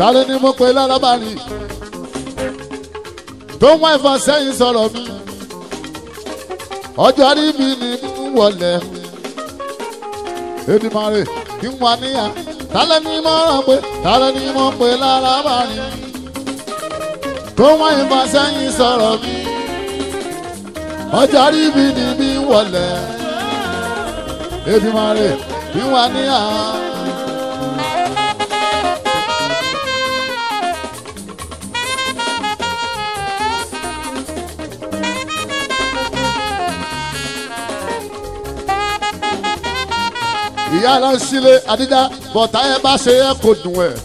tálẹ́ ni mo pe lálábàárín tó ń wá ìfọ̀n sẹ́yìn sọ̀rọ̀ mi ọjọ́ rí mi ní wọlé Èdùmàrè kí n wà níyà tálẹ́ ni mo rán pé tálẹ́ ni mo pe lálábàárín tó ń wá ìfọ̀n sẹ́yìn sọ̀rọ̀ mi ọjọ́ rí mi ní wọlé Èdùmàrè kí n wà níyà. ìyá lọ sílé àdídá bọ̀tá ẹ bá ṣe ẹ kò dùn ẹ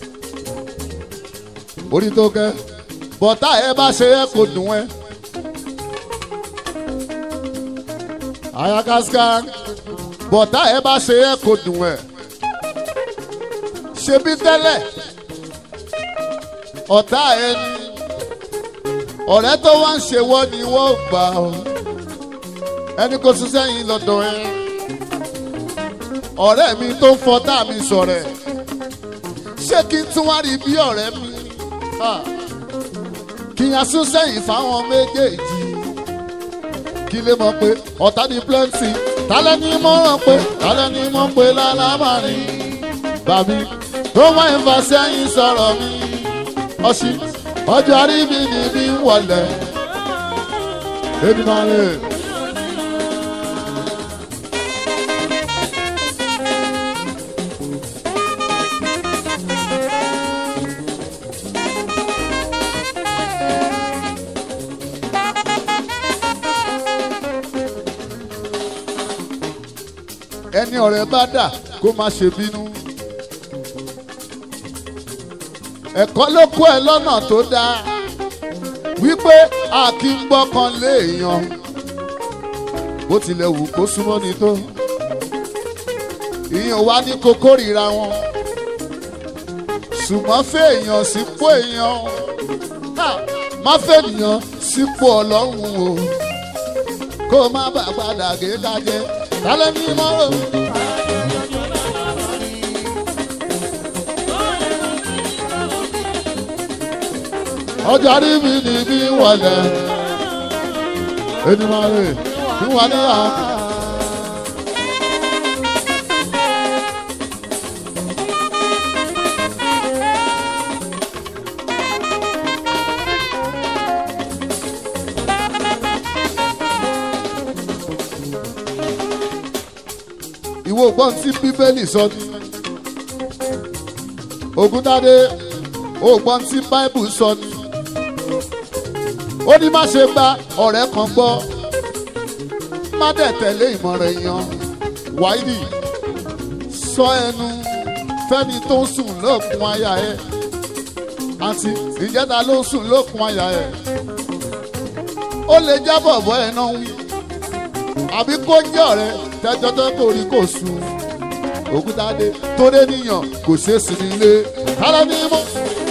orí tó kẹ bọ̀tá ẹ bá ṣe ẹ kò dùn ẹ. àyàkásíká bọ̀tá ẹ bá ṣe ẹ kò dùn ẹ. ṣebí tẹ́lẹ̀ ọ̀tá ẹni ọ̀rẹ́ tó wá ń ṣe wọ́n ni wọ́n gbà ọ́ ẹni kò sún sẹ́yìn lọ́dọ̀ ẹ. ọ̀rẹ́ mi tó ń fọtá mi sọ̀rẹ̀ ṣé kí n tún wá rí bí ọ̀rẹ́ mi kí n asún sẹ́yìn fáwọn méjèèjì kí lè mọ̀ pé ọ̀tá ní plenty tálẹ́ ní mọ̀ ràn pé tálẹ́ ní mọ̀ pé lálábàárín bàbí tó wá ń fa sẹ́yìn sọ̀rọ̀ mi ọ̀sì ọjọ́ rí mi ní bí wọlé Èdùmàrè. ẹni ọ̀rẹ́ bá dà kó má ṣe bínú ẹ̀kọ́ ló kó ẹ lọ́nà tó dáa wípé a kì í gbọ́kàn lé èèyàn bó tilẹ̀ wù kó súnmọ́ ni tó ìyẹn wá ní kó kórìíra wọn ṣùgbọ́n fẹ́ èèyàn sípò èèyàn má fẹ́ èèyàn sípò Ọlọ́run o kó má bàa padà gé kájẹ. Tálẹ́ ní mọ́rọ̀. ọjọ́ rí mi ní bí wọlé Èdùmàrè bí wọ́n ní à. ìwọ gbọ́n tí bíbélì sọ ní Ògúntádé ó gbọ́n tí báíbù sọ ní ó ní má ṣe gba ọ̀rẹ́ kan gbọ́ má dẹ̀ tẹ̀lé ìmọ̀ràn èèyàn wáìdì sọ ẹnu fẹ́ni tó ń sùn lókun àyà ẹ̀ àti ìjẹta ló ń sùn lókun àyà ẹ̀ ó lè jábọ̀ bọ́ ẹ̀ náà wí àbí kó jẹ́ ọ̀rẹ́ tẹ́jọ́tọ́ kò rí kò sùn Ògúntádé tó dé níyàn kò ṣeé sí nílé tálẹ́ ní mọ́.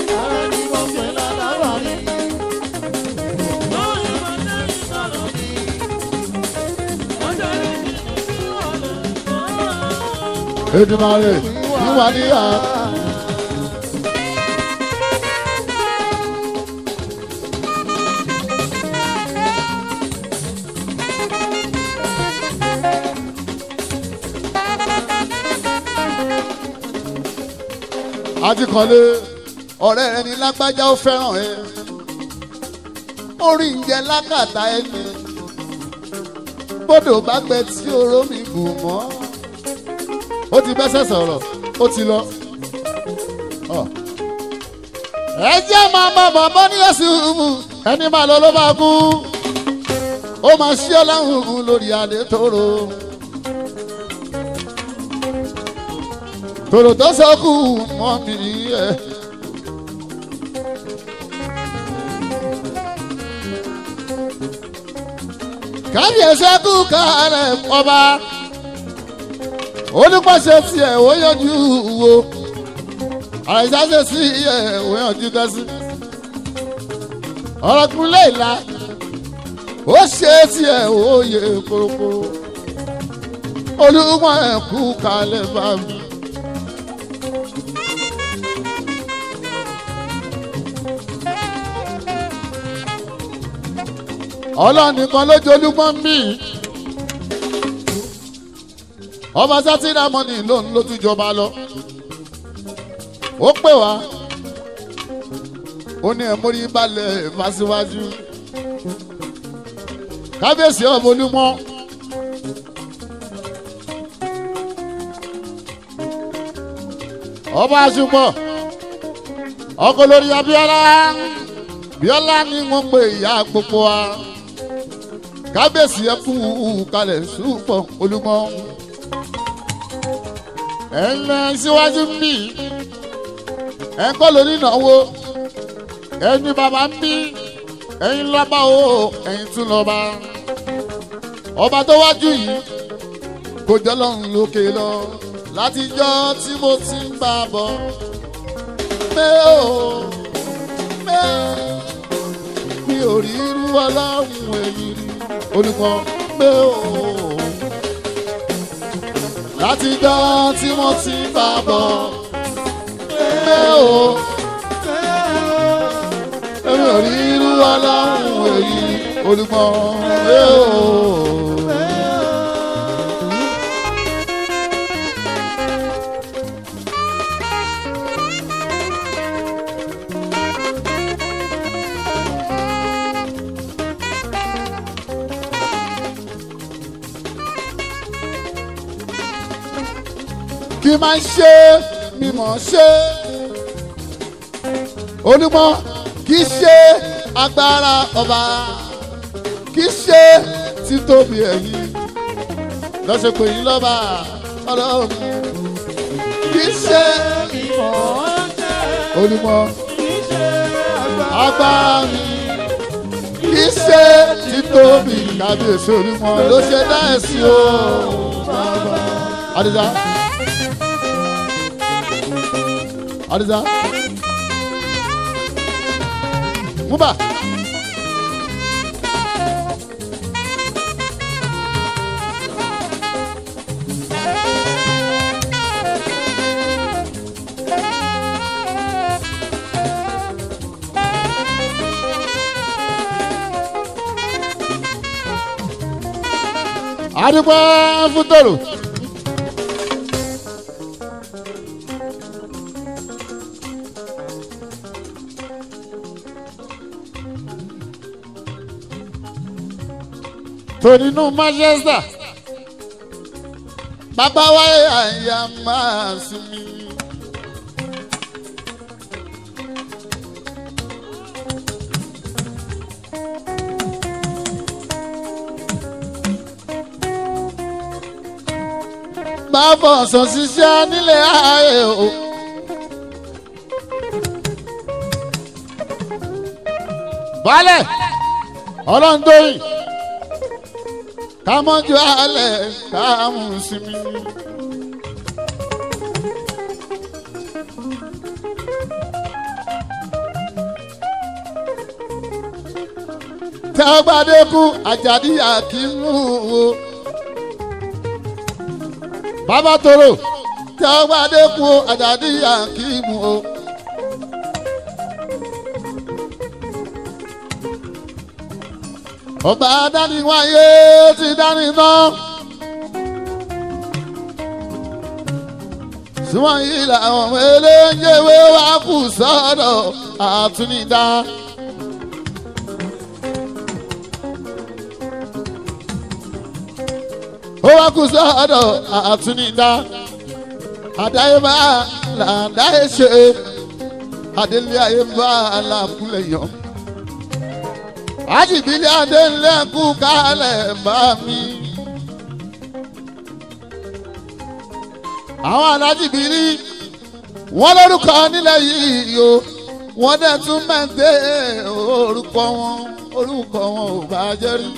Èdùmàrè níwà níyà. Àtikọ̀lé ọ̀rẹ́ rẹ ní lágbájá ó fẹ́ràn ẹ orí ń jẹ lákàtà ẹni bódò bá gbẹ tí oró mi bù mọ́ ó ti bẹ́sẹ̀ sọ̀rọ̀ ó ti lọ. ẹ jẹ́ máa bọ̀ bọ̀ ní ẹ̀sùn ẹni máa lọ ló bá kú ó máa ṣí ọlọ́run lórí adé tóró. tòrò tó sọ́kù mọ́ mi ẹ̀. kábíyèsí kú kálẹ̀ ọba olùpàṣẹ tiẹ̀ ó yanjú wo àìsàṣẹ sí ẹ̀ ó yanjú kẹ́sí. ọ̀rọ̀ kúnlẹ̀ ìlà ó ṣe tiẹ̀ ó yẹ kórókóró olùmọ̀ ẹ̀ kú kálẹ̀ bá mi. ọlọ́nìkan lójú olúmọ́ mi ọba sátírà mọ́nì lòun ló tún jọba lọ ó pè wá ó ní ẹ̀ mórí balẹ̀ fásiwájú kábíyèsí ọmọ olúmọ́ ọba àṣùpọ̀ ọkọ lórí Abíọ́lá Bíọ́lá ni wọ́n pe ìyá gbogbo wa kábíyèsí ẹ kú kalẹ̀ ṣùpọ̀ olúmọ́ ẹ̀ ń lọ síwájú mi ẹ̀ ń kọ́ lórí ìnáwó ẹni bàbá ń bí ẹ̀yin lọ́ba o ẹ̀yin tún lọ́ba ọba tó wájú yìí kò jọ lọ́run lókè lọ látijọ́ tí mo ti ń bá a bọ̀ mi ò rí irú ọlọ́run èyí rí olùkọ́ látijọ́ tí mo ti ń bá a bọ̀ èmi ò rí irú ọlọ́run èyí olùkọ́ kí máa ń ṣe mímọ̀ ṣe olúmọ kì í ṣe agbára ọba kì í ṣe títóbi ẹ̀yìn lọ́sẹ̀pẹ̀ yìí lọ́ba ọlọ́run kì í ṣe mímọ̀ olúmọ agbára mi kì í ṣe títóbi kábíyèsí olúmọ ló ṣe dá ẹ̀sìn o Adisa. Adisa. Muba. Adikwa futoro. Torinu Manchester bàbá wa àyà máa sinmi. Bàbá ọ̀sán ṣiṣẹ́ nílé ayé o. Balẹ̀ ọlọ́ndóyìn. Kámọ́jú alẹ̀ kámú sinmi. Tẹ́ ọgbàdé kú Àjàdí Àkínú o. Bàbá Toro tẹ́ ọgbàdé kú Àjàdí Àkínú o. Ọba dániwáyé ti dání tán. Súnmọ́ yìí làwọn eléńjẹwé wá kù sọ́dọ̀ àtúnidá. Ó wá kù sọ́dọ̀ àtúnidá. Àdáyébá làdáyé ṣe. Adélé ayé bá làkúlẹ̀ yàn. Àjìbílẹ̀ adélẹ́kù kálẹ̀ bá mi. Àwọn alájìbílí wọ́n lórúkọ nílẹ̀ yìí o wọ́n dẹ̀ tún mẹ́tẹ́ orúkọ wọn ò bá jẹ́ rí.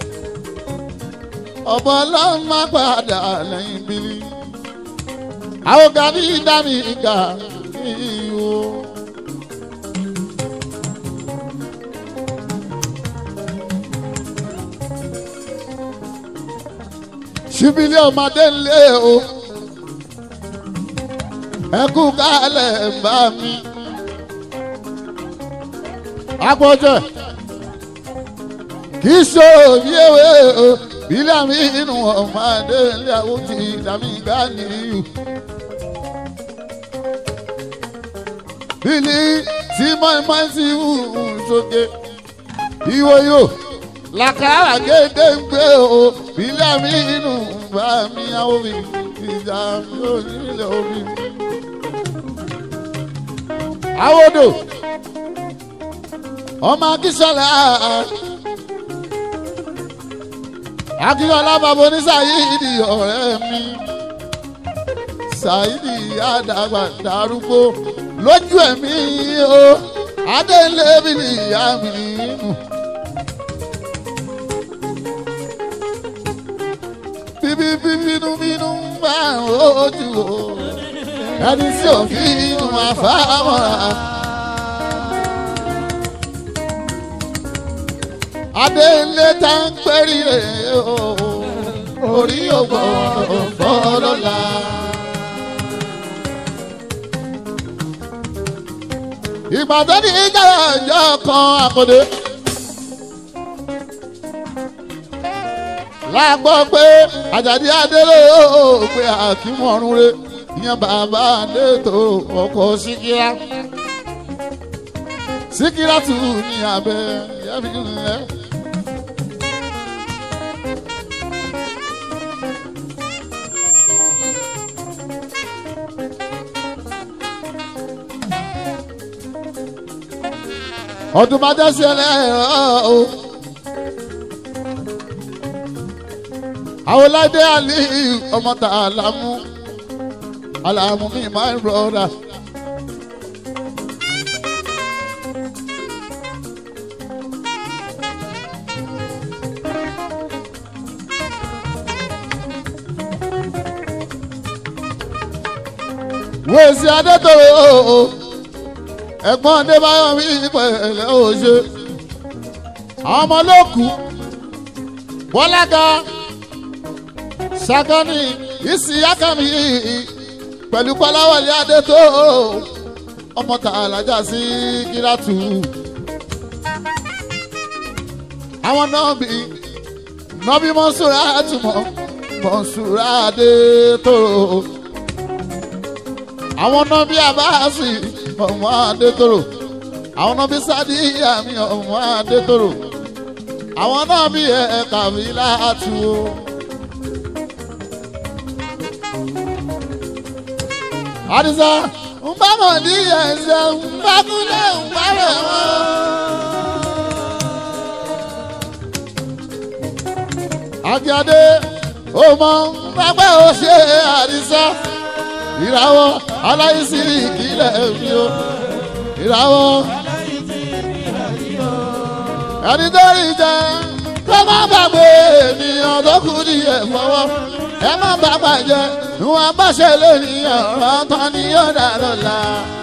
Ọ̀bọ ọlọ́run má padà lẹ́yìn bílí. Àwọn gàdí dání ìgbà yìí o. Ṣíbílẹ̀ ọmọdé ńlé o. Ẹ kú kálẹ̀ bá mi. Àpọ̀jẹ̀ kì í ṣe òbí ewé o bílẹ̀ mi inú ọmọ adé ilé àwọn ti dàmí Ganiyu. bílí tí mọ́ìmọ́ ti wù ú sókè ìwọ yóò làkàrà gédé ń gbé o bílẹ̀ mi inú bá mi àwọn mi ìjà mi ò nílẹ̀ omi. àwòdò ọmọ akíṣọlá akíṣọlá bàbá ní Saidi ọ̀rẹ́ mi Saidi àdàgbà darúgbó lójú ẹ̀mí o adélébí ni ìyá mi nù. bíbí bínú bá ojú o ẹni tí ò fi inú àfáàmọ́ra. adélé tá ń pẹ́rí rẹ̀ o orí ògbọ́n fọlọ́la. ìbàdàn ní ìjọba ìjọ kan àkọ́dé. lágbọ́ pé Àjàdí Adélé ó pé Àkímù ọ̀run re ìyẹn bàbá Adétò ọkọ̀ Síkírá. Síkírá tù ní abẹ́ yẹ́mi rẹ̀. ọdún máa dẹ́sí ẹlẹ́rọ o. Àwòládé àlì ọmọ tá Àlàmú mi my brother. Wèsì Adétòrò ẹ̀gbọ́n Adébáyọ̀ mi pẹ̀lẹ́ òṣè. Àwọn ọmọ ló kù Bọ́lága Sagani Ìsìyákàmí pẹ̀lú Kọ́láwọlé Adétòrò ọmọ Tàlàjà Síkírátù. Àwọn nọ́bí Mọ́nsúrà àtúmọ̀ Mọ́nsúrà Adétòrò. Àwọn nọ́bí Àbáàsì ọmọ Adétòrò. Àwọn nọ́bí Sádíyà mi ọmọ Adétòrò. Àwọn nọ́bí Kàbílátù o. Àdìsá ń bá mọ̀ ní ẹ̀ṣẹ̀ ń bá kúlẹ̀ ń bá rẹ̀ wọ́n. Akíade ó mọ pápẹ́ ó ṣe Àdìsá ìràwọ̀ aláìsí ìkílẹ̀ mi o ìràwọ̀ ẹni tó rí jẹ kó má gbàgbé ènìyàn tó kù díẹ̀ fọwọ́ ẹ má bàbà jẹ ìwọ̀n bá ṣe lónìí ọ̀rọ̀ tán ni yóò dà lọ́la.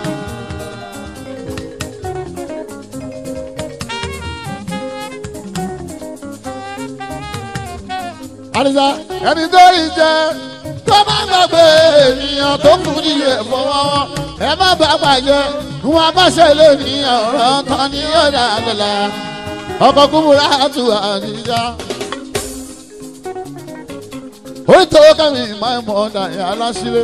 Àdìsá ẹni tó rí jẹ kó má gbàgbé ènìyàn tó kù díẹ̀ fọwọ́ ẹ má bàbà jẹ ìwọ̀n bá ṣe lónìí ọ̀rọ̀ tán ni yóò dà lọ́la. Ọkọ̀ kúmúra tù Àdìsá. Ó tó kẹ́mi máa ń mọ̀ ọ́dà yẹn aláṣílẹ̀.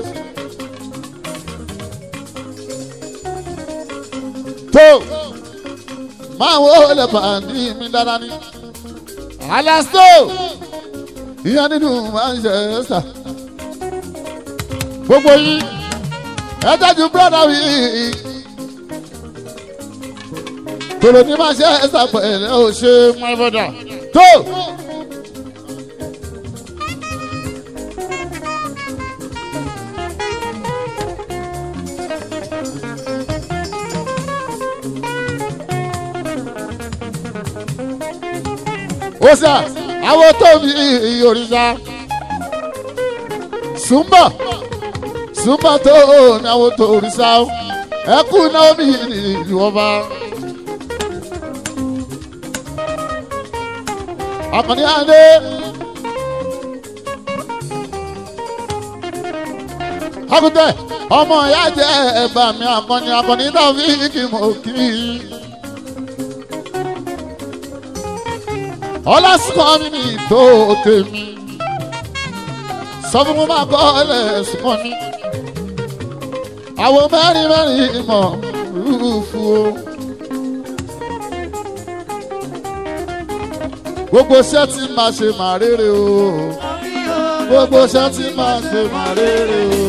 Tó máa wo lè pàdé mi dára ní. Aláṣọ ìyá nínú máa ń ṣe ẹ́sà. Gbogbo yìí ẹ tẹ́jú bírọ́dà mi. Tòló ní máa ṣe ẹ́sà pẹ̀lẹ́ ò ṣe mọ́ ẹ̀fọ́dà. Tó. Osa àwọn tó bí òrìṣà Súnbọ̀ tó ní àwọn tó òrìṣà ẹkú náà bí ìlú ọba. Àkànní Adé Àgùntàn ọmọ ìyá jẹ ẹ̀bà mi Àkànní tàbí kí mo kí. ọlásùnkàn mi ní ìtò tèmi sọ fún mi máa kọ́ ẹlẹ́sùnkàn mi àwọn mẹ́rin mẹ́rin mọ̀ rúfú o. gbogbo iṣẹ́ tí máa ṣe máa rere o gbogbo iṣẹ́ tí máa ṣe máa rere o.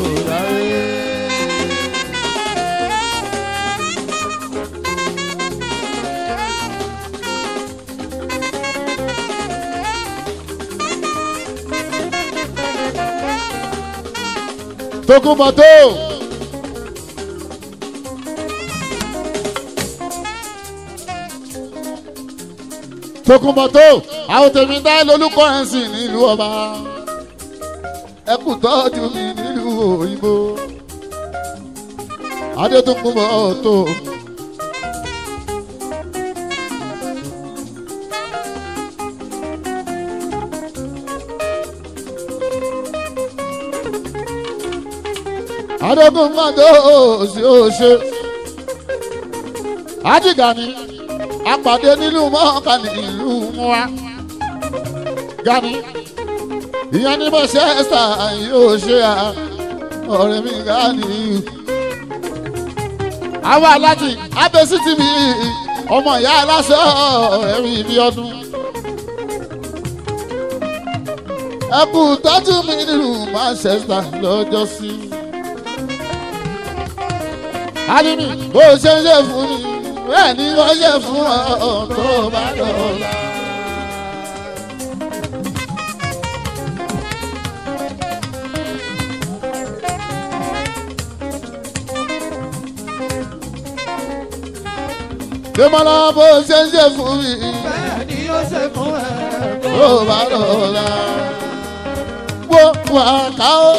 Tokunboto Tokunboto àwọn tèmi dá lólúkọ ẹ̀sìn nílùú ọba ẹ kú tọ́jú mi nílùú òyìnbó Adétokunboto. Adétokunboto sí òṣè Adigani apàdé nílùú mọ́ọ̀ká nílùú wa Gani ìyẹn ní bó ṣe ẹ́sà yóò ṣe ọ̀rẹ́ mi Gani. àwa aláàjì abẹ́sí tv ọmọ ìyá aláṣọ ọ̀rẹ́ mi bí ọdún ẹ kú tọ́jú mi nílùú Manchester lọ́jọ́ sí. Alimi bó ṣe ń ṣe fún mi bẹ́ẹ̀ ni wọ́n ṣe fún ọ tó bá dọ̀la. Dèmọ́lá bó ṣe ń ṣe fún mi bẹ́ẹ̀ ni ó ṣe fún ẹ tó bá dọ̀la. Wo wà ká o.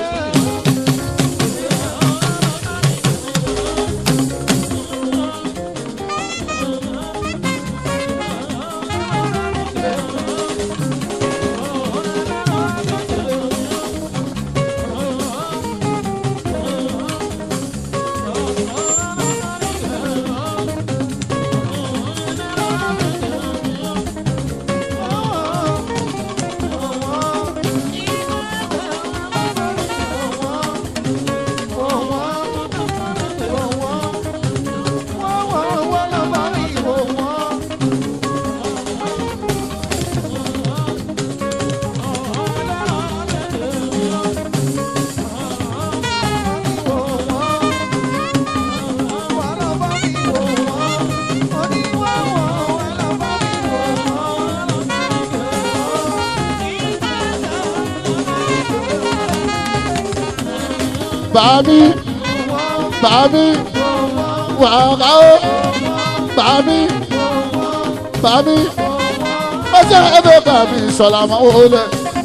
Bàbí bàbí wàhálà ó bàbí bàbí ọjọ́ ẹgbẹ́ bàbí sọ̀lá máa wọlé.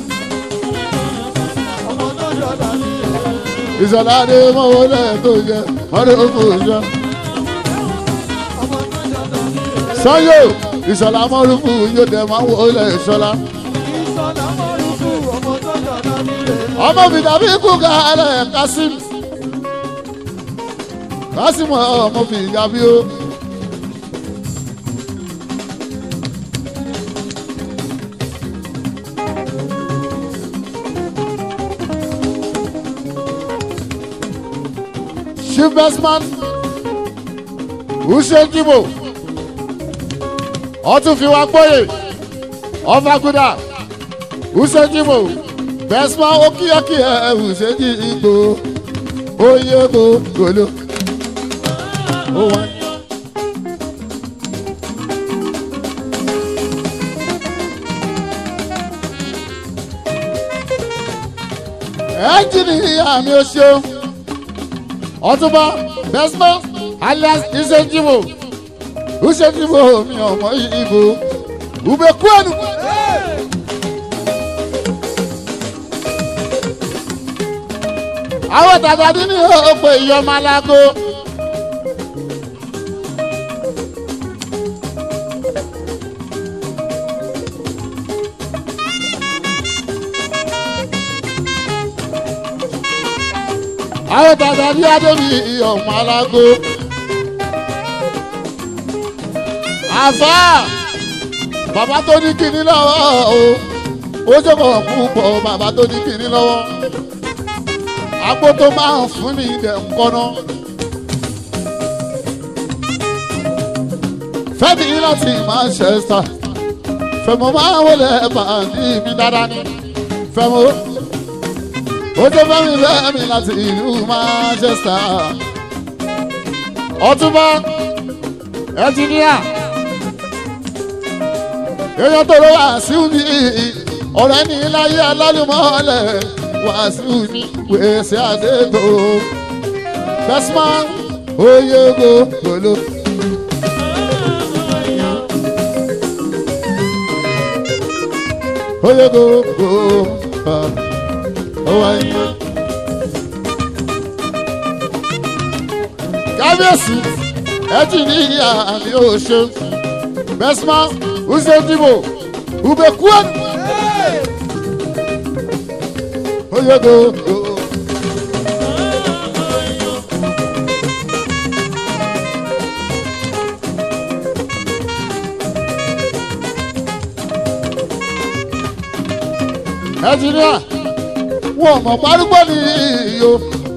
Ìsọ̀lá ni máa wọlé tó jẹ ọdún òkú ìjọ. Sọ́yò ìsọ̀lá mọ́rùkù yóò dẹ̀ máa wọlé ìsọ̀lá. Ọmọ mi dàbí kú kálẹ̀ Kasim Kasim ọmọ mi dàbí o. Chief Bestman Usejibo ọtún fi wá gbóyè ọfàgùdà Usejibo Bestman okiyaki Usejibo oyè gòlò ó wá. Ẹnjìnìyà mi ò ṣeun Ọ̀túnba Bestman alias Usejibo mi ọmọ Ìgbò ubekwenu. Àwọn tàbí ní òpè ìyọmọ alágo. Àwọn tàbí adébí ìyọmọ alágo. Àfà bàbá tó ní kíní lọ́wọ́ o ó jókòó púpọ̀ bàbá tó ní kíní lọ́wọ́ agbó tó máa ń fún ní ilẹ̀ ńkọ́nà fẹ́mi láti Manchester fẹ́mi máa wọlé bàndí mi dáadáa ní fẹ́mi ó tó fẹ́mi láti ìlú Manchester Ọ̀túnba ẹnjìníà èèyàn tó lọ Wàsíù ní ọ̀rẹ́ ní láyé alálùmọ́lẹ̀ Wàsíù ní wèsì àdètò bestman oyego gbolo. Oyego gbolo ọwáyé. Kábíyèsí ẹnjìníà ní oṣù bestman Uzedibo Ubekuan Oyego ẹnjìníà wọn mọ̀ parúgbó ní iyo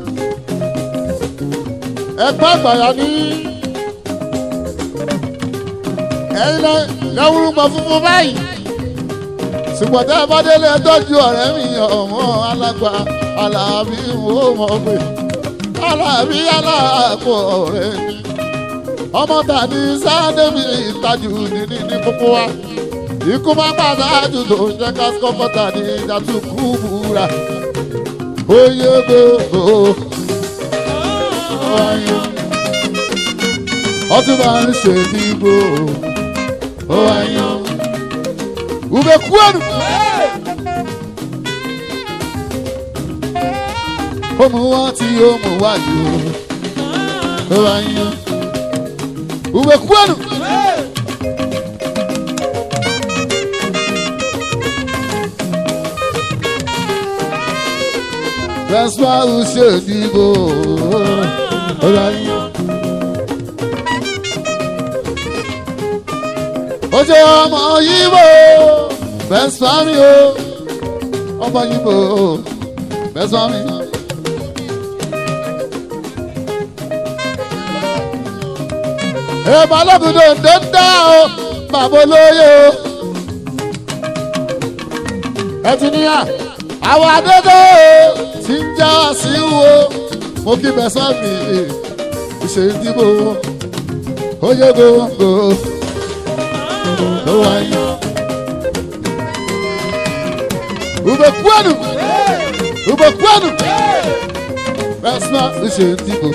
ẹgbẹ́ àgbàyà ní ẹ̀yin lẹ́wùrúgbọ̀ funfun báyìí ṣùgbọ́n tẹ́ ẹ bá délé tọ́jú ọ̀rẹ́ mi ọmọ alágbá Alábí wo mọ̀ pé Alábí aláàpọ̀ ọ̀rẹ́ mi ọmọ tàbí sáádẹ́mi ìtajú nínú ní kókó wa ikú má pàtàkì tó ń jẹ́ ká kọ́kọ́tà ní ìdàtú kú búra oyè gbogbo ọtún máa ń ṣe dìbò ọ̀hányọ́ Ubekuan ọmọ wa tí yóò mú wáyé ọ̀hányọ́ Ubekuan. Vespa ṣe dìbò ọ̀hányọ́. Oje ọmọ Yíbò best family o ọmọ Yíbò best family. Balógun dòdò ń dá o bàbá olóyè o ẹtìníyà àwọn adédè tí ń já sí wo mo kí best family ìṣèdìbò oyè gbogbo. Ubekuan Ubekuan Vespa Uzedibo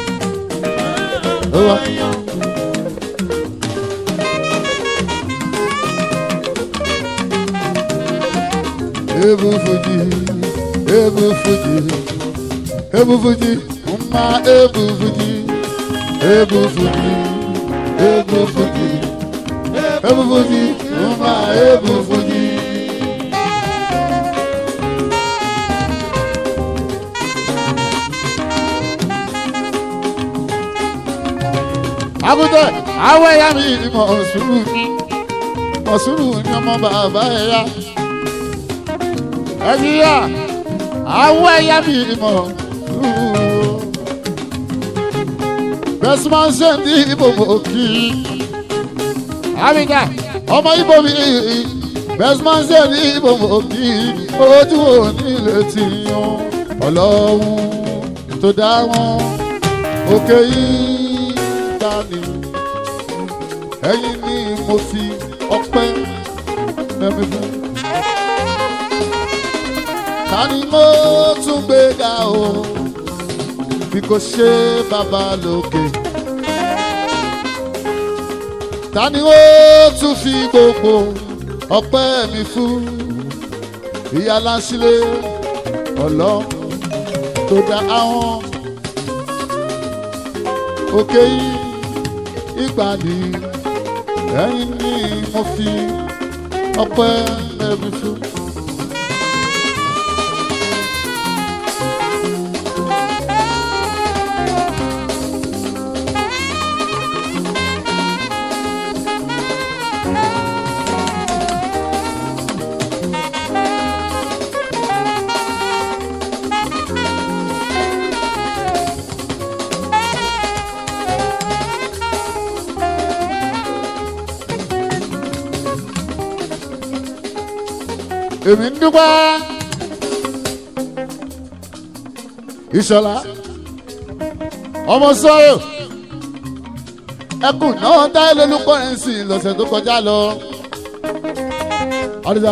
Ebu Fuji Ebu Fuji Ebu Fuji Uma Ebu Fuji Ebu Fuji Ebu Fuji Ebu Fuji, uma Ebu Fuji. Àgùntàn àwọn ẹ̀yà mi Mọ̀sùrù ni ọmọ bàbá ẹ̀yà. Ẹ̀yà àwọn ẹ̀yà mi Mọ̀sùrù. Bẹ́sìmọ̀ ṣe ní ìbòmò kì í. Àbíkà ọmọ Ìgbò mi Bestman ṣe ní Ìgbò kí ojú òní lè ti yan Ọlọ́run tó dá wọn òkè yìí dání ẹ̀yin ni mo fi ọpẹ́ mẹ́mi fún. Ta ni mo tún gbé ga o bí kò ṣe bàbá lókè. Ta ni ó tún fi gbogbo ọpẹ́ mi fún ìyá Láńsílẹ̀ Ọlọ́run tó dá àwọn òkè yìí ìgbàanì ẹ̀yin ni mo fi ọpẹ́ mi fún. èmi ń dúpẹ́ ìṣọ̀lá ọmọ sọ́yọ̀ ẹkùn náà táyé lólúkọ rẹ̀ ń sìn lọ́sẹ̀ tó kọjá lọ. àdìsá.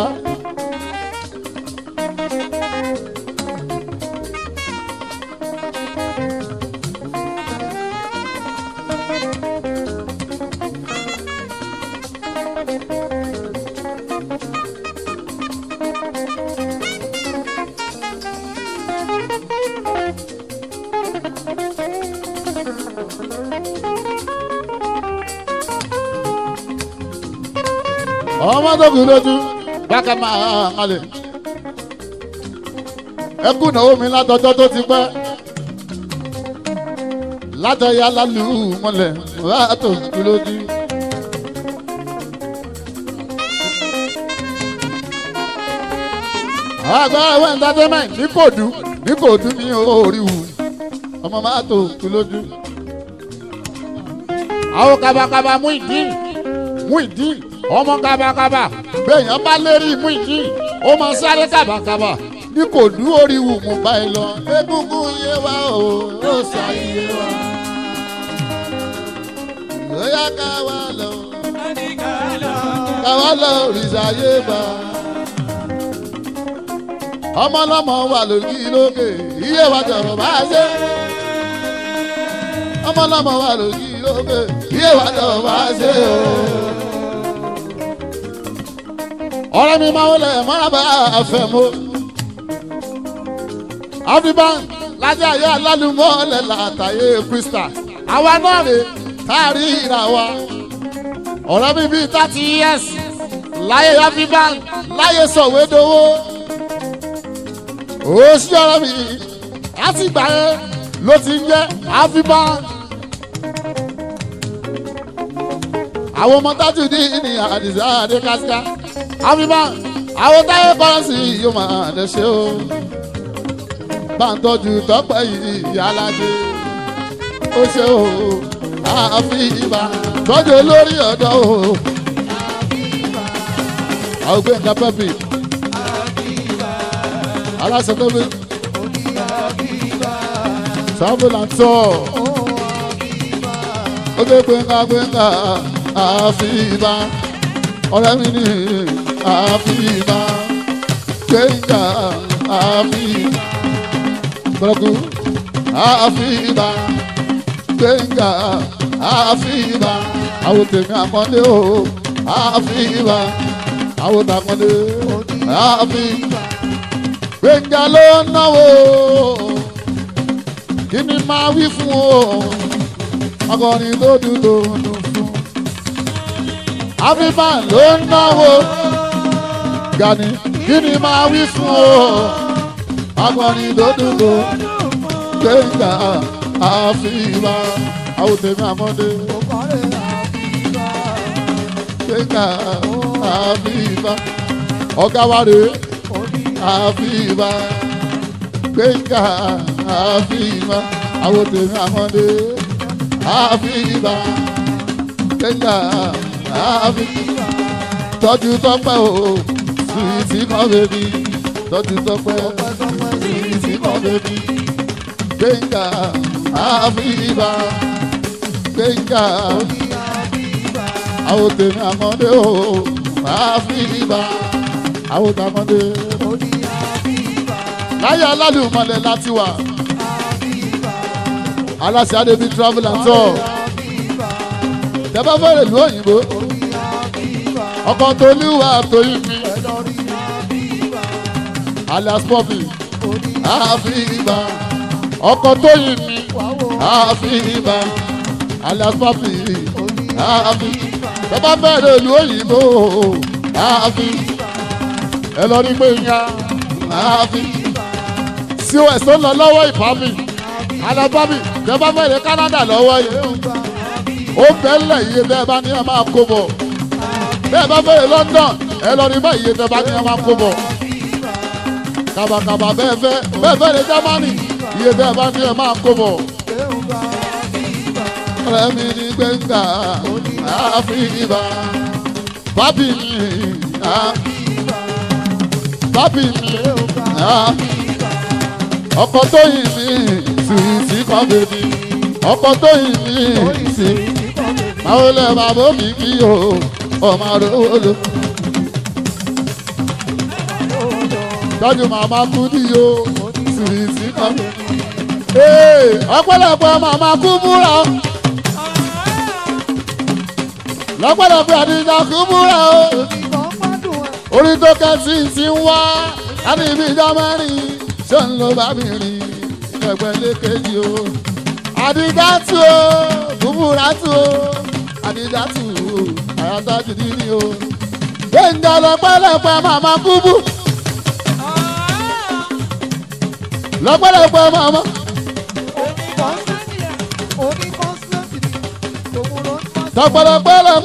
ọmọ tó kù lójú bákẹ́ máa kalẹ̀ ẹkún náà omi látọjọ́ tó ti pẹ́ látọ̀yà lálù mọ́lẹ̀ wá tó kù lójú. àgbà ẹwẹ́ entertainment ní kòdú ní oríwù ọmọ máa tó kù lójú. àwọn kabakaba Muyideen ọmọ kabakaba bẹ́ẹ̀yàn bá lérí Muyideen ó máa sáré kabakaba ní kò dú oríwù mú báyìí lọ. egungun yé wa o ó sọ iye wa ó yá ká wá lọ òrìṣà yé bá. ọmọ ọlọ́mọ wà lórí lókè iye wa jọ̀rọ̀ bá ṣe. ọmọ ọlọ́mọ wà lórí lókè iye wa jọ̀rọ̀ bá ṣe o. ọ̀rẹ́ mi máa ń lẹ̀ mọ́ra bá a fẹ́ mọ́. Afriban lájà ayé alálùmọ́lẹ̀ látàyè Krista. àwa náà rè káàrí ìrà wa. ọ̀rẹ́ mi bíi 30 years láyé Afriban láyé Sọ̀wédowó. òsì ọ̀rẹ́ mi láti gbà yẹn ló ti ń jẹ́ Afriban. àwọn ọmọ tájú ní Àdìsá Adékásíká. Afriban àwọn táyé kọ́rọ́sì yóò máa lè ṣe o. bá ń tọ́jú tọ́pẹ́ yìí Alájẹ ó ṣe o. Afriban tọ́jú olórí ọ̀dọ́ o. àwọn gbé nǹkan pẹ́pì aláṣẹ tó bí sábòlántọ́ ó gbé gbẹ̀ngà Afriban ọ̀rẹ́ mi ní Afriban gbẹ̀ngà Afriban bọ́lọ́kù Afriban gbẹ̀ngà Afriban àwọn tèmi àmọ́lé o Afriban àwọn tàmọ́lé Afriban gbẹ̀ngà ló náwó kí ni máa wí fún o akọrin tó dùn tó dùn fún. Afriban ló náwó Gani kí ni máa wí fún o akọrin tó dùn tó gbẹ̀ngà Afriban àwọn tèmi àmọ́dé gbẹ̀ngà Afriban ọ̀gá wa rèé Afriban gbẹ̀ngà Afriban àwọn tèmi àmọ́dé Afriban gbẹ̀ngà Afriban tọ́jú tọ́pẹ́ o sùwìtì kan bèbí tọ́jú tọ́pẹ́ sùwìtì kan bèbí gbẹ̀ngà Afriban gbẹ̀ngà àwọn tèmi àmọ́dé o Afriban àwọn tàmọ́dé láyé alálùmọ̀lẹ̀ láti wà aláṣẹ adébí travel and tour tẹ́bá fẹ́rẹ̀ ìlú òyìnbó ọkọ̀ tó níwà tó yí mi alias Poppy Afriban ọkọ̀ tó yí mi Afriban alias Poppy tẹ́bá fẹ́rẹ̀ ìlú òyìnbó ẹ lọ rí pé yan COS tó ń lọ lọ́wọ́ ìpamì alábàbí tẹ́ bá fẹ́rẹ̀ Canada lọ́wọ́ yìí ó bẹ́ẹ̀lẹ̀ iye tẹ́ bá ní ẹ máa kó bọ̀ bẹ́ẹ̀ bá fẹ́rẹ̀ London ẹ lọ rí bá iye tẹ́ bá ní ẹ máa kó bọ̀ kàbàkàbà bẹ́ẹ̀ fẹ́rẹ̀ Germany iye tẹ́ bá ní ẹ máa kó bọ̀ ọ̀rẹ́ mi ní gbẹ̀ngà Afriban bábí mi bábí mi ọkọ tó yìn mí sùwìtì kan bèbí ọkọ tó yìn mí sí báwo lẹ bàbá mi kí o ọmọ àròwò lò. tọ́jú màmá kú níyó sùwìtì kan ọpẹ́lọpẹ́ màmá kú múra lọ́pẹ́lọpẹ́ àdìjà kú múra o orí tó kẹ́sì ti ń wá láti ibi ìjọ mẹ́rin ṣé ń lo bàbí rìn ẹgbẹ́ lékejì o àdìjà tù o kú múra tù o àdìjà tù o àyàtọ̀ jìdí ni o gbẹ̀ngà lọ́pẹ́lọpẹ́ màmá kú bú lọ́pẹ́lọpẹ́ màmá. Tọpọlọpọlọ.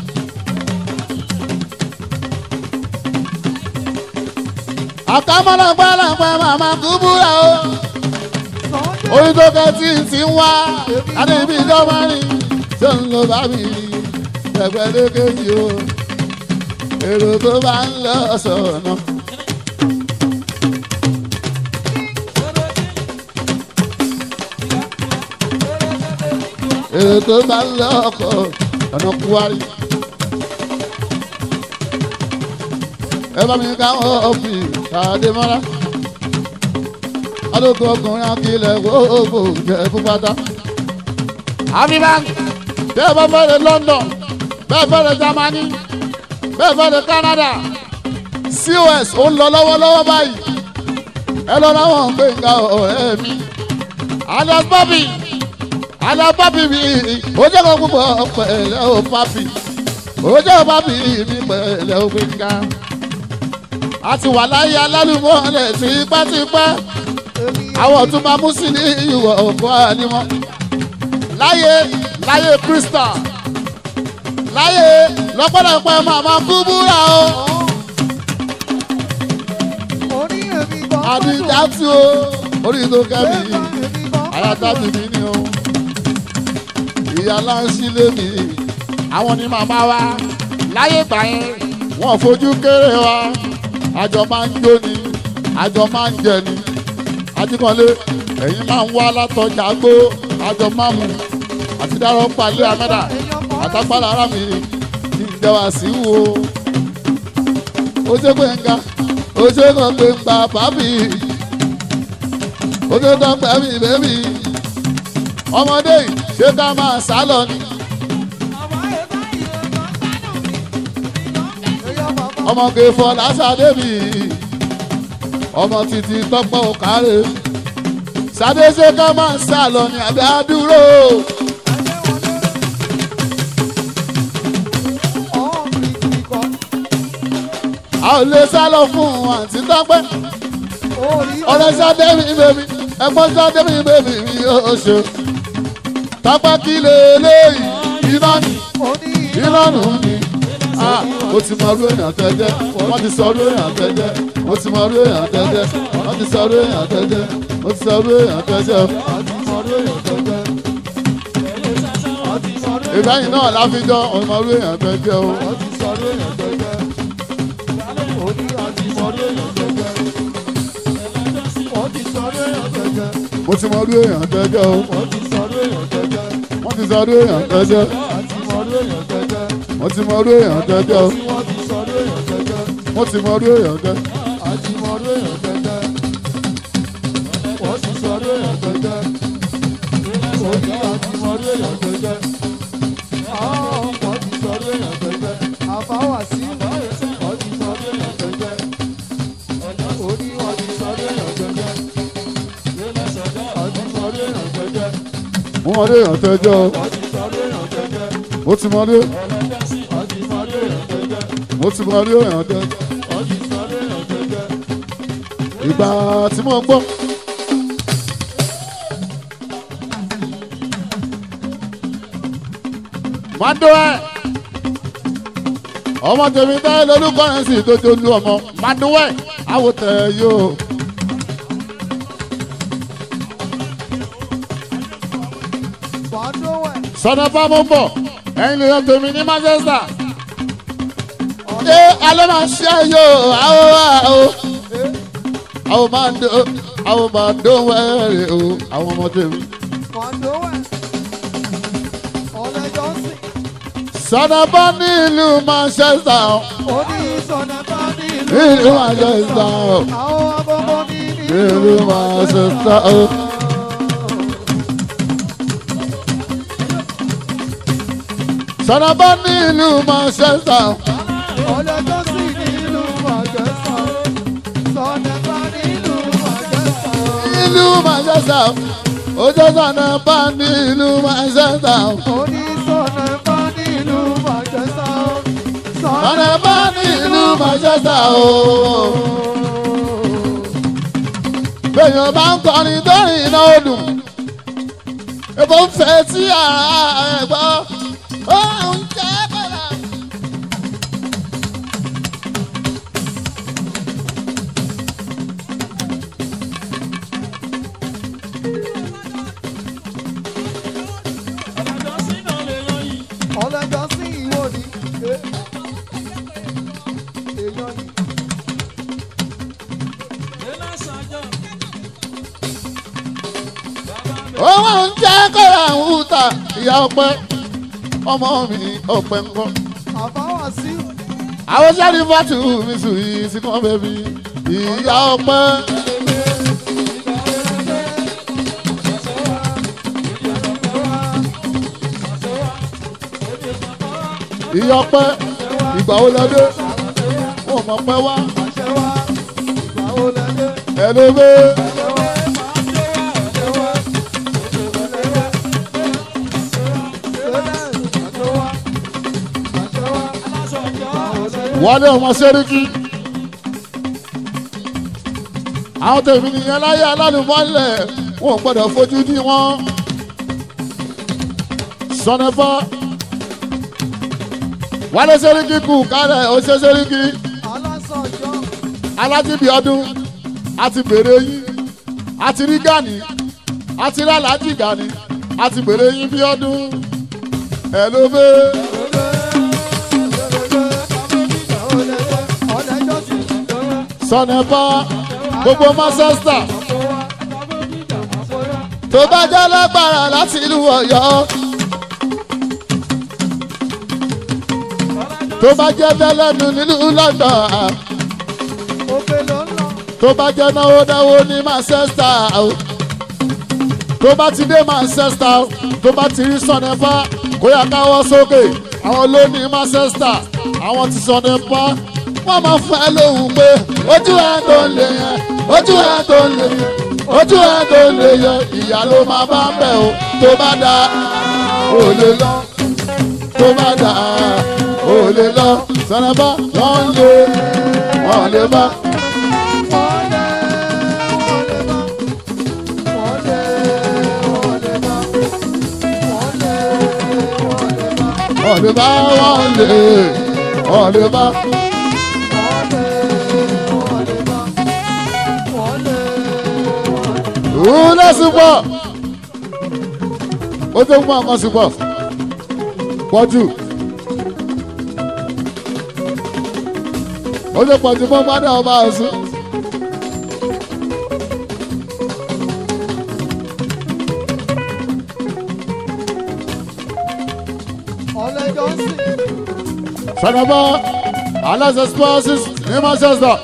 Àkàmọ́lọ́pọlọpọ màmá kúbúrà o. Orí tó kẹ́tì ti ń wá. Adé ibi ìjọba rí. Ṣé ń lo bàbí rí? Ẹgbẹ́ lékejì o. Èrò tó bá ń lọ sọ̀nà. Èrò tó bá ń lọ ọkọ̀ ọ̀nà Kuwari. Ẹ bá mi káwọn ọ̀fì Adémọ́lá. Adókò ọkùnrin akílẹ̀ gbogbo jẹ́ púpátá. Àfihàn bẹ́ẹ̀ bá fẹ́rẹ̀ London, bẹ́ẹ̀ fẹ́rẹ̀ Germany, bẹ́ẹ̀ fẹ́rẹ̀ Canada. COS ó ń lọ lọ́wọ́lọ́wọ́ báyìí. Ẹ lọ láwọn Gbénga ọ̀rẹ́ mi. Alias Bobby. Alábàbí mi, ó jẹ́ kó púpọ̀ pẹ̀lẹ́ o papi, ó jẹ́ bàbí mi pẹ̀lẹ́ o Gbénga. A ti wà láyé alálùmọ́lẹ̀ tipẹ́tipẹ́, àwọn tún máa mú sí ní ìwọ̀ ọ̀pọ̀ ànímọ́. Láyé Krista, láyé lọ́pọ̀lọpọ̀ màmá Kúbúrà o. Àdìjà tí o, orí tó kẹ́mi, àyàtàbí mi ni o. Ìyá láńsílẹ̀ mi àwọn ni màmá wa láyé gbà yẹn wọ́n fojú kéré wa àjọ máa ń jó ni àjọ máa ń jẹ ni Ajíkanlé ẹ̀yin máa ń wá látọjà gbó àjọ máa mú àti dárọ́ palẹ̀ amẹ́dà àtàgbàlà ara mi kí n jẹ́ wá sí wo ó ṣe Gbénga ó ṣe kàn Gbénga bàbí ó ṣe tán pẹ̀mí bẹ́bí ọmọdé yìí ṣé ká máa sá lọ ni. ọmọge Fọlá Ṣadébí ọmọ títí Tọ́pẹ́ Òkàrè Ṣadé ṣé ká máa sá lọ ni àbí àdúró. a ò lè sá lọ fún àǹtí Tọ́pẹ́ ọ̀rẹ́ Ṣadébí bèbí ẹ̀gbọ́n Ṣadébí bèbí mi yóò ṣe. Tọ́pẹ́ kí lélẹ́yìí iná ni iná nù ni. Mo ti mọ ọdún èèyàn tẹ́jẹ́ wọ́n ti sọ ọdún èèyàn tẹ́jẹ́ mo ti mọ ọdún èèyàn tẹ́jẹ́ wọ́n ti sọ ọdún èèyàn tẹ́jẹ́ mo ti sọ ọdún èèyàn tẹ́jẹ́. ìbẹ́yìn náà láfijọ́ ọmọ ọdún èèyàn tẹ́jẹ́ o. mo ti mọ ọdún èèyàn tẹ́jẹ́ o. wọ́n ti sọ ọdún èèyàn tẹ́jẹ́. mo ti mọ ọdún èèyàn tẹ́jẹ́ o. mo ti mọ ọdún èèyàn tẹ́jẹ́. wọ́n ti sọ ọdún èèyàn tẹ́jẹ́. mo mọ ọdún èèyàn tẹ́jẹ́ o. mo ti mọ ọdún èèyàn tẹ́jẹ́. ìgbà tí mo gbọ́. Maduwe ọmọ tèmi tẹ́ lórúkọ rẹ̀ sì dojo lu ọmọ Maduwe àwòtẹ́ yóò. sọ̀nà fáwọn bọ̀ ẹ̀yin lè yọ tèmi ní Manchester. alẹ́ máa ṣe yóò àwọ̀ àwọn máa ń dó wẹ́rẹ́ o àwọn ọmọ tèmi. Sọ̀nàbá ní ìlú Manchester. Ó ní Sọ̀nàbá ní ìlú Manchester. Àwọn abọ́bọ́ ní ìlú Manchester. Sọ̀nàbá ní ìlú Manchester. Ọlọ́jọ́ sí ní ìlú Manchester. Sọ̀nàbá ní ìlú Manchester. Ìlú Manchester. Ojo Sọ̀nàbá ní ìlú Manchester. Ó ní Sọ̀nàbá ní ìlú Manchester. Sọ̀nàbá ní ìlú Manchester o. Bẹ́ẹ̀ni bá ń kọrin dórin iná odùn. Èbó ń fẹ́ tí ara ẹ̀ gbọ́. Ó ń jẹ́ bẹ̀rẹ̀. Ọlọ́jọ́ sí ìwọ ni. Èèyàn ni. Owó ń jẹ́ kọ́ra ń hùtà ìyá ọpẹ́ ọmọ mi ọpẹ́ ń kọ́. Àbáwá sí. Àwọn sáré fàtú mi sùn yìí sí kàn bẹ́bí ìyá ọpẹ́. Ìyá ọpẹ́ ìgbà wo lọ́dẹ wọn mọ̀ pẹ́ wá ẹ ló gbé. Wálé ọmọ Sẹ́ríkì àwọn tèmi nìyẹn láyé alálùmọ́lẹ̀ wọn ò gbọ́dọ̀ fojú dí wọn. Sọ̀nàbá Wálé Sẹ́ríkì kù kálẹ̀ ó ṣe Sẹ́ríkì alájíbi ọdún àti bèrè yín àti rí Gani àti rí alájí Gani àti bèrè yín bí ọdún ẹ ló bẹ́ẹ̀. Sọ̀nàbá gbogbo Manchester tó bá jẹ́ lágbára láti ìlú Ọ̀yọ́ tó bá jẹ́ bẹ́lẹ́nu nílùú London tó bá jẹ́ náwó ní Manchester tó bá ti dé Manchester tó bá ti rí Sọ̀nàbá kó yá káwọ́ sókè àwọn ló ní Manchester àwọn ti Sọ̀nàbá wọ́n máa fẹ́ lóhùn pé ojú ẹ̀ tó ń lè yẹn ojú ẹ̀ tó ń lè yẹn ojú ẹ̀ tó ń lè yẹn ìyá ló máa bá bẹ̀ o tó bá dá ò lè lọ tó bá dá ò lè lọ Sọ̀nàbá wọ́n lè bá. Wọ́n lè bá wọ́n lè bá. Ula super. O tó mú àwọn super. Pọ̀jù. O tó pọ̀jù mọ́ gbádùn ọba ọ̀sùn. Sọ̀nàbá aláṣẹ spọ́ọ̀sì ní Manchester.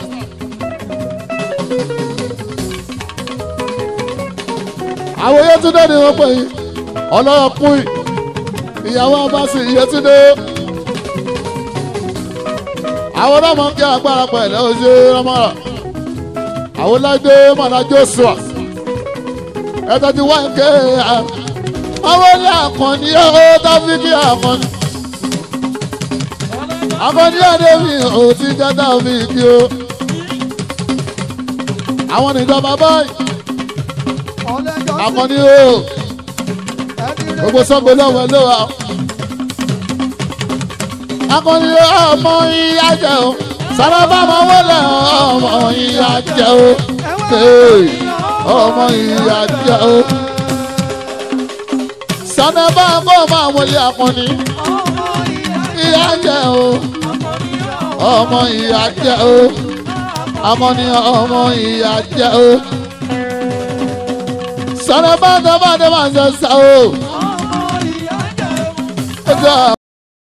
Àwọn Yétúndé ni wọ́n pè yín ọlọ́yọ̀ kún ìyàwó abáṣe Yétúndé. Àwọn ọlọ́mọ ń kí agbára pẹ̀lẹ́ oṣù rọmọrà. Àwọn lágbé mọ̀nà Joshua ẹ̀tọ́ ti wá ń ké àwọn ilé àkànní ó tábìlì àkànní. Àkànní ọ̀dẹ́ mi ò ti jẹ́ta mi kí o. Àwọn ìjọba báyìí. Àkànní o gbogbo sọ́gbó lọ́wọ́ ló wà. Àkànní ọmọ ìyá jẹ́ o Sọ̀nàbá máa wọlé ọmọ ìyá jẹ́ o ọmọ ìyá jẹ́ o Sọ̀nàbá kó máa wọlé Àkànní ìyá jẹ́ o ọmọ ìyá jẹ́ o àmọ́ ni ọmọ ìyá jẹ́ o. sọ̀rọ̀ bá dé máa ń sọ sá o. ọmọ ìyá jẹ́ o.